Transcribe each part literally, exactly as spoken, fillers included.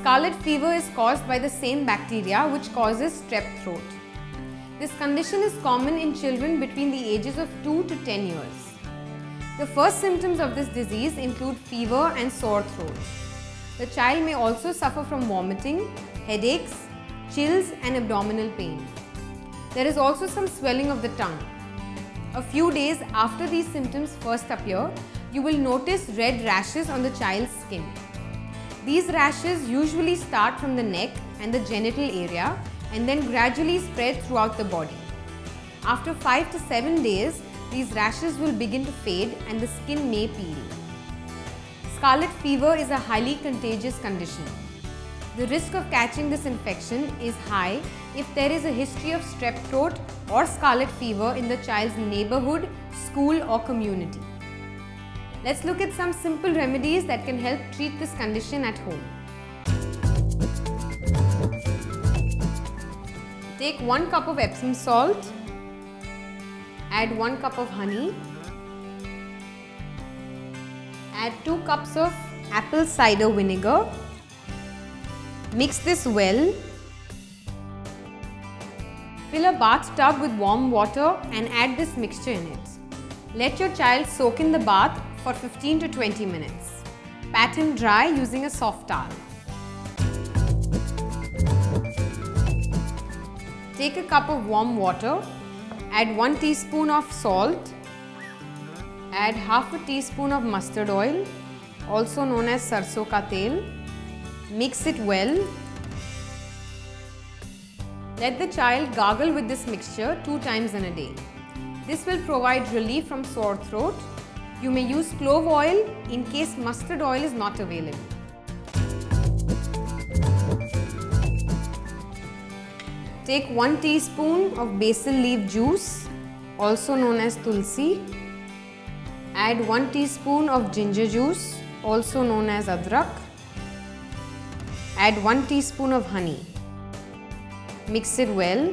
Scarlet fever is caused by the same bacteria which causes strep throat. This condition is common in children between the ages of two to ten years. The first symptoms of this disease include fever and sore throat. The child may also suffer from vomiting, headaches, chills and abdominal pain. There is also some swelling of the tongue. A few days after these symptoms first appear, you will notice red rashes on the child's skin. These rashes usually start from the neck and the genital area and then gradually spread throughout the body. After five to seven days, these rashes will begin to fade and the skin may peel. Scarlet fever is a highly contagious condition. The risk of catching this infection is high if there is a history of strep throat or scarlet fever in the child's neighborhood, school or community. Let's look at some simple remedies that can help treat this condition at home. Take one cup of Epsom salt, add one cup of honey, add two cups of apple cider vinegar, mix this well, fill a bathtub with warm water and add this mixture in it. Let your child soak in the bath for fifteen to twenty minutes. Pat him dry using a soft towel. Take a cup of warm water, add one teaspoon of salt, add half a teaspoon of mustard oil, also known as sarson ka tel. Mix it well. Let the child gargle with this mixture two times in a day. This will provide relief from sore throat. You may use clove oil in case mustard oil is not available. Take one teaspoon of basil leaf juice, also known as tulsi. Add one teaspoon of ginger juice, also known as adrak. Add one teaspoon of honey. Mix it well.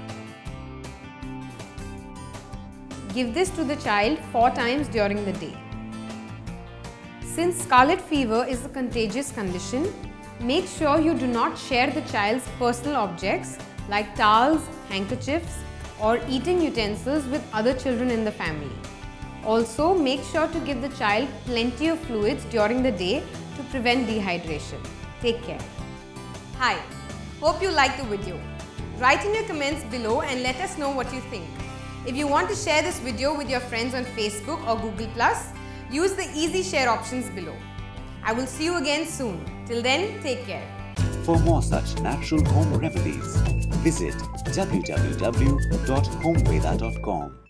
Give this to the child four times during the day. Since scarlet fever is a contagious condition, make sure you do not share the child's personal objects like towels, handkerchiefs, or eating utensils with other children in the family. Also, make sure to give the child plenty of fluids during the day to prevent dehydration. Take care. Hi, hope you liked the video. Write in your comments below and let us know what you think. If you want to share this video with your friends on Facebook or Google plus, use the easy share options below. I will see you again soon. Till then, take care. For more such natural home remedies, visit w w w dot homeveda dot com.